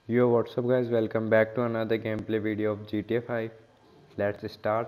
Yo, what's up guys, welcome back to another gameplay video of GTA 5. Let's start.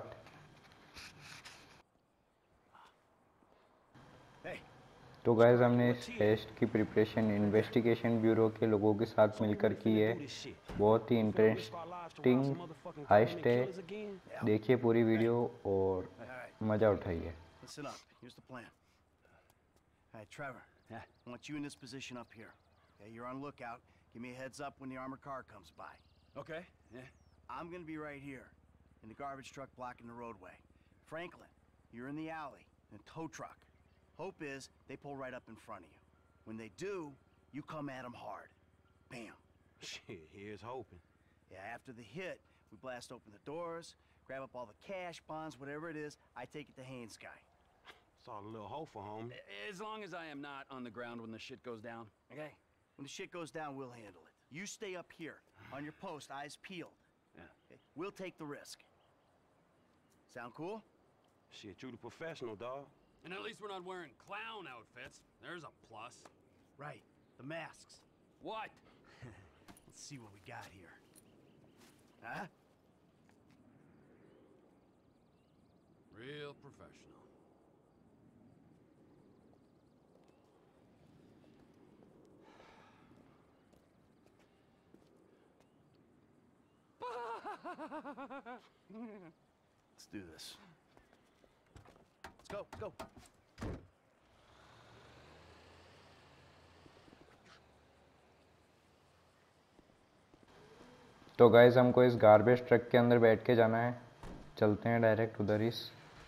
तो guys हमने इस haste की preparation investigation bureau के लोगों के साथ मिलकर की है। बहुत ही इंटरेस्टिंग हाइस्ट है। देखिए पूरी वीडियो और मज़ा उठाइए। Listen up. Here's the plan. All right, Trevor. Yeah. I want you in this position up here. Okay, you're on lookout. Give me a heads up when the armored car comes by. Okay. Yeah. I'm gonna be right here, in the garbage truck blocking the roadway. Franklin, you're in the alley, in a tow truck. Hope is they pull right up in front of you. When they do, you come at them hard. Bam. Shit, here's hoping. Yeah, after the hit, we blast open the doors, grab up all the cash, bonds, whatever it is. I take it to Haynes' guy. It's all a little hopeful, homie. As long as I am not on the ground when the shit goes down, okay? When the shit goes down, we'll handle it. You stay up here, on your post, eyes peeled. Yeah. Okay? We'll take the risk. Sound cool? Shit, you the professional, dog. And at least we're not wearing clown outfits. There's a plus. Right. The masks. What? Let's see what we got here. Huh? Real professional. Let's do this. Let's go, go. तो guys हमको इस garbage truck के अंदर बैठ के जाना है। चलते हैं डायरेक्ट उधर ही।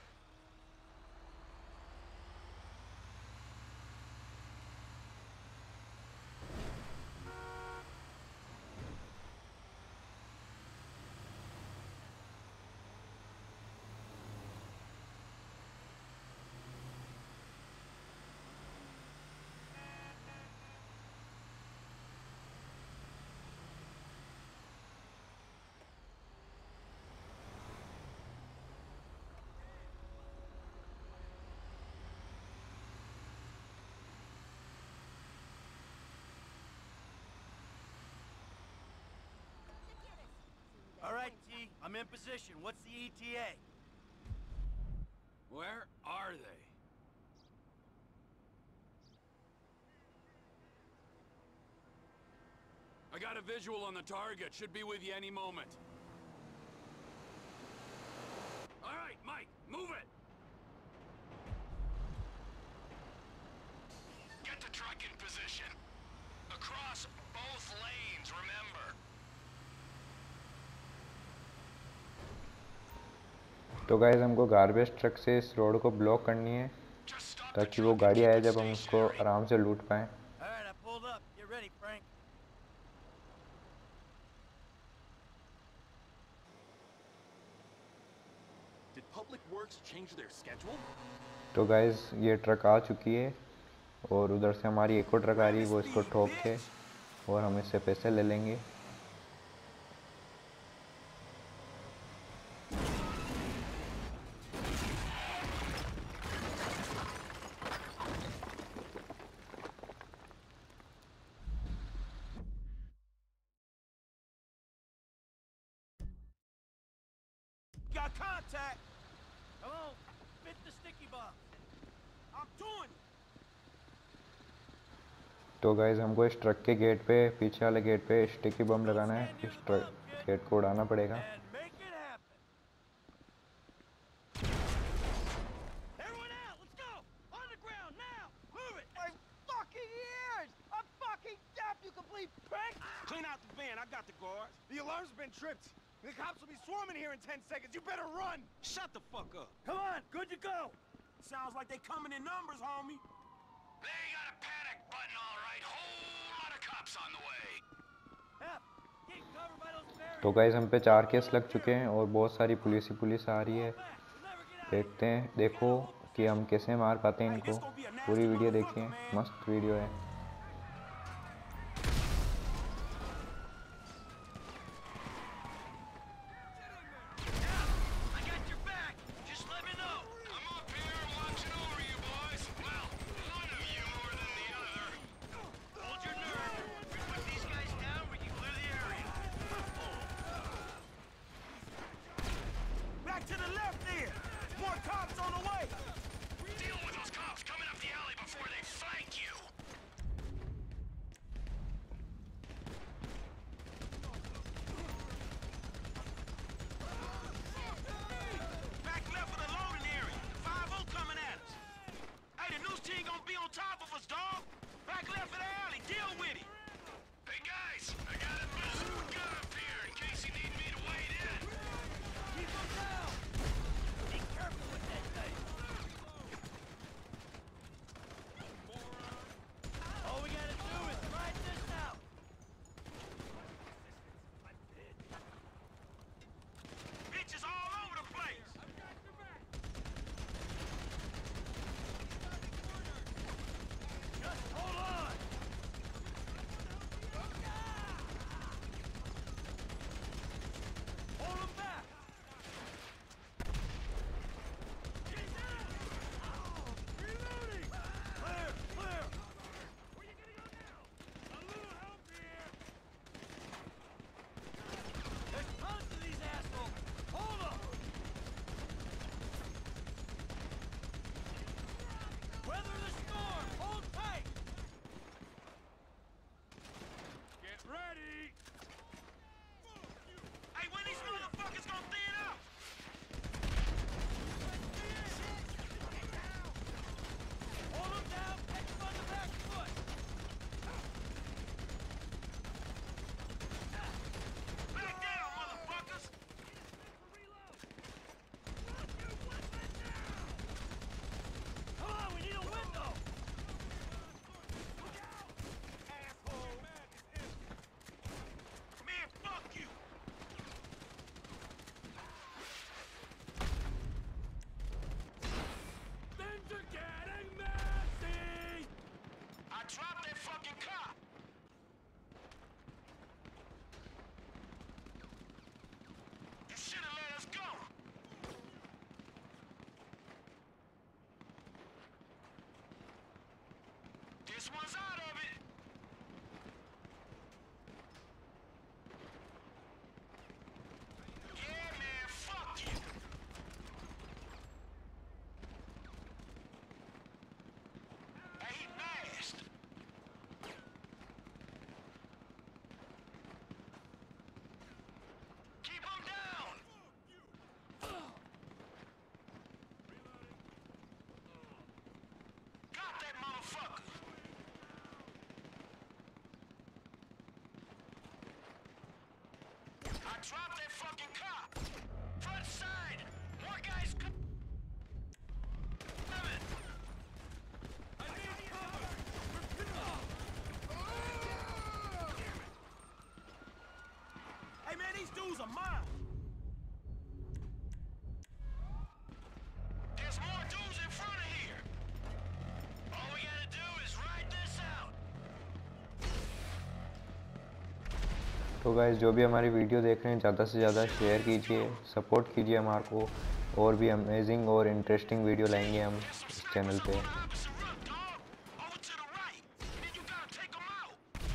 All right, T, I'm in position. What's the ETA? Where are they? I got a visual on the target. Should be with you any moment. All right, Mike, move it! Get the truck in position. Across both lanes, remember. तो guys हमको garbage truck से इस road को block करनी है ताकि वो गाड़ी आए जब हम उसको आराम से लूट पाएं। All right, I pulled up. Get ready, Frank. Did Public Works change their schedule? तो गाइस ये ट्रक आ चुकी है और उधर से हमारी एक और ट्रक आ रही है, वो इसको ठोक के और हम इससे पैसे ले लेंगे। Got contact. Come on, fit the sticky bomb. I'm doing it. तो गाइस हमको इस ट्रक के गेट पे, पीछे वाले गेट पे स्टिकी बम लगाना है। इस ट्रक गेट को उड़ाना पड़ेगा। And make it happen. Everyone out, let's go. On the ground now. Move it. My fucking ears. I'm fucking deaf, you complete prick. Clean out the van. I got the guards. The alarm's been tripped. The cops will be swarming here in 10 seconds. You better run! Shut the fuck up. Come on, good to go. Sounds like they coming in numbers, homie. They got a panic button, all right. Whole lot of cops on the way. F, get covered by those barriers. तो guys हम पे 4 case लग चुके हैं और बहुत सारी police आ रही है। देखते हैं, देखो कि हम कैसे मार पाते हैं इनको। पूरी वीडियो देखिए, मस्त वीडियो है। I got your back. Just let me know. I'm up here watching over you boys. Well, one of you more than the other. Hold your nerve. We put these guys down, we can clear the area. ready! Hey, when these motherfuckers gonna thin out? Hold him down, catch him on the back foot. Back down, motherfuckers! Come on, we need a window. Asshole. Man, fuck you! Things are getting messy! I dropped that fucking cop. You should have let us go. This one's out of it. Yeah, man, fuck you. Hey, he fast. Keep him down. Got that motherfucker. I dropped that fucking cop. Front side. More guys coming. Hey, man, these dudes are mine! There's more dudes in front of here. All we gotta do is ride this out. तो guys जो भी हमारी video देख रहे हैं ज़्यादा से ज़्यादा शेयर कीजिए, सपोर्ट कीजिए हमारे को, और भी अमेजिंग और इंटरेस्टिंग वीडियो लाएंगे हम इस चैनल पे। Opposite road, dog. Over to the right. Then you gotta take them out.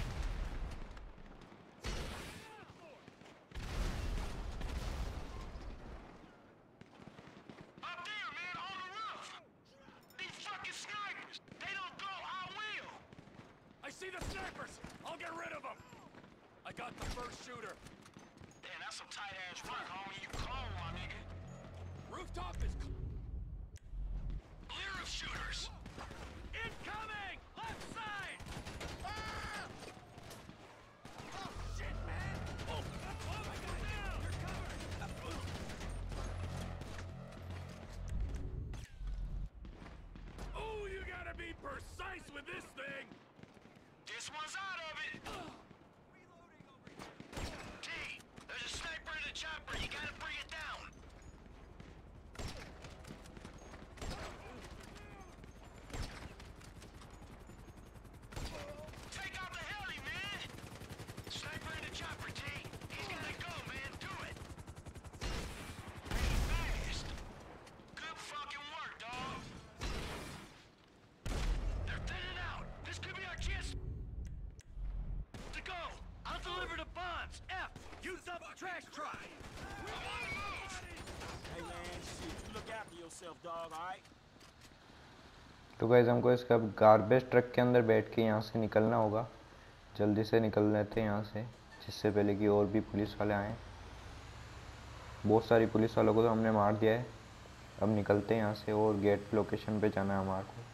Up there, man, on the roof. These fucking snipers. They don't go, I will. I see the snipers! I'll get rid of them! I got the first shooter. Damn, that's some tight ass work, homie. You cold, my nigga. Rooftop is Clear of shooters. Incoming! Left side! Ah! Oh, shit, man! Oh, I got down! You're covered! Oh, you gotta be precise with this thing! This one's out of it. T, there's a sniper in the chopper. You gotta bring it down. Take out the heli, man. Sniper in the chopper, T. He's gotta go, man. Do it. Hey, fast. Good fucking work, dog. They're thinning out. This could be our chance to go. I'll deliver the bombs! F! Use up the trash truck! I'm on the move. Hey, man, shit, you look after yourself, dog, alright? तो guys हमको इसका garbage truck के अंदर बैठ के यहाँ से निकलना होगा, जल्दी से निकल लेते हैं यहाँ से, जिससे पहले कि और भी पुलिस वाले आएँ। बहुत सारी पुलिस वालों को तो हमने मार दिया है, अब निकलते हैं यहाँ से और गेट लोकेशन पे जाना है हमारे को।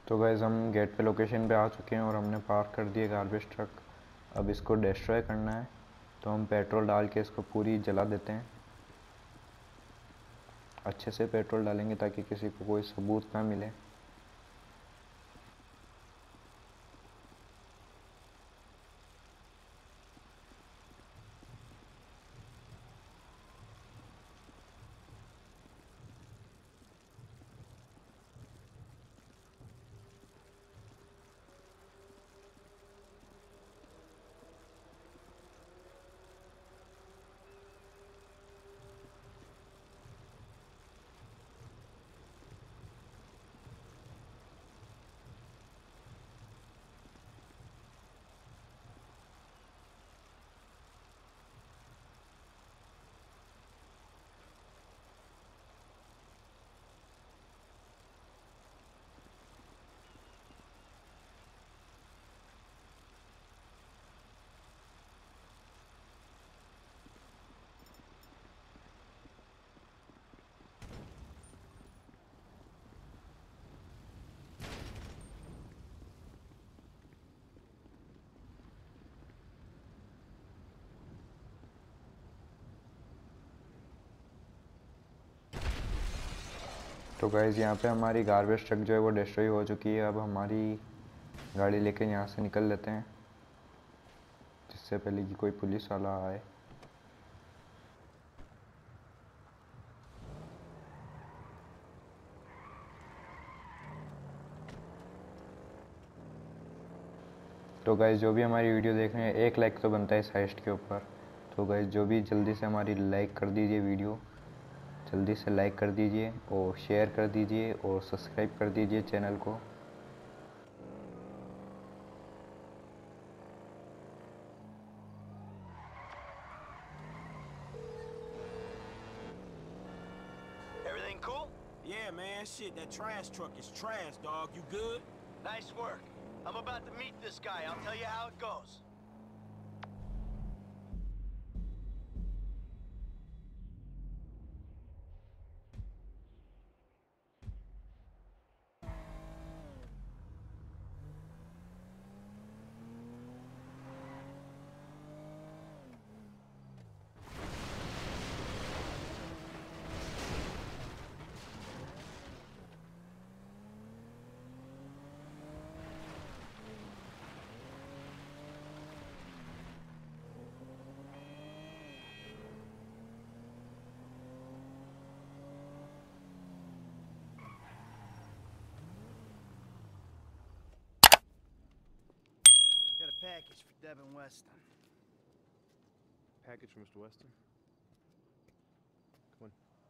तो गाइस हम गेट पे लोकेशन पे आ चुके हैं और हमने पार्क कर दिया गार्बेज ट्रक। अब इसको डिस्ट्रॉय करना है, तो हम पेट्रोल डाल के इसको पूरी जला देते हैं। अच्छे से पेट्रोल डालेंगे ताकि किसी को कोई सबूत ना मिले। तो गाइस यहाँ पे हमारी गार्बेज ट्रक जो है वो डिस्ट्रॉय हो चुकी है। अब हमारी गाड़ी लेके यहाँ से निकल लेते हैं, जिससे पहले कि कोई पुलिस वाला आए। तो गाइस जो भी हमारी वीडियो देख रहे हैं, 1 लाइक तो बनता है इस हाइस्ट के ऊपर। तो गाइस जो भी जल्दी से हमारी लाइक कर दीजिए, वीडियो जल्दी से लाइक कर दीजिए और शेयर कर दीजिए और सब्सक्राइब कर दीजिए चैनल को। Everything cool? Yeah, man, shit, that trash truck is trash, dog. You good? Nice work. I'm about to meet this guy. I'll tell you how it goes. Got a package for Devin Weston. Package for Mr. Weston. Come on.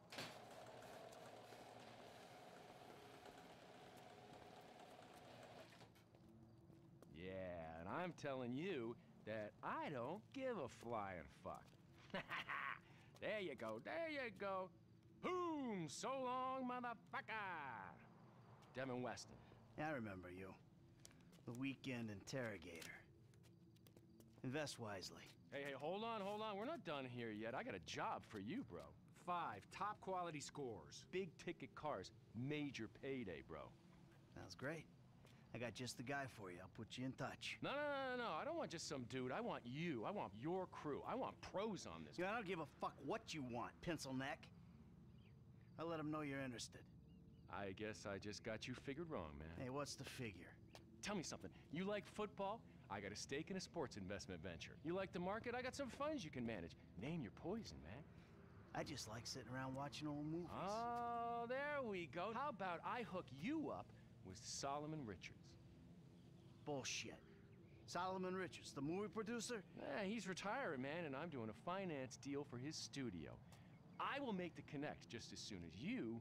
Yeah, and I'm telling you that I don't give a flying fuck. There you go, there you go. Boom! So long, motherfucker! Devin Weston. I remember you. The weekend interrogator. Invest wisely. Hey, hold on. We're not done here yet. I got a job for you, bro. 5 top quality scores. Big ticket cars. Major payday, bro. Sounds great. I got just the guy for you. I'll put you in touch. No. I don't want just some dude. I want you. I want your crew. I want pros on this. Yeah, I don't give a fuck what you want, pencil neck. I'll let him know you're interested. I guess I just got you figured wrong, man. Hey, what's the figure? Tell me something. You like football? I got a stake in a sports investment venture. You like the market? I got some funds you can manage. Name your poison, man. I just like sitting around watching old movies. Oh, there we go. How about I hook you up with Solomon Richards? Bullshit. Solomon Richards, the movie producer? He's retiring, man, and I'm doing a finance deal for his studio. I will make the connect just as soon as you...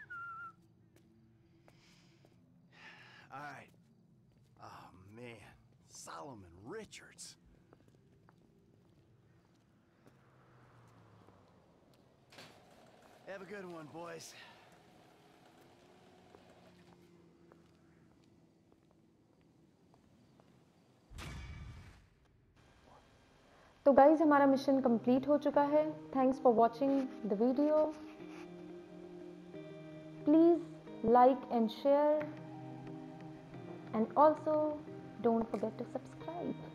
All right. Oh, man. Solomon Richards. Have a good one, boys. तो guys हमारा mission complete हो चुका है। Thanks for watching the video. Please like and share and also don't forget to subscribe.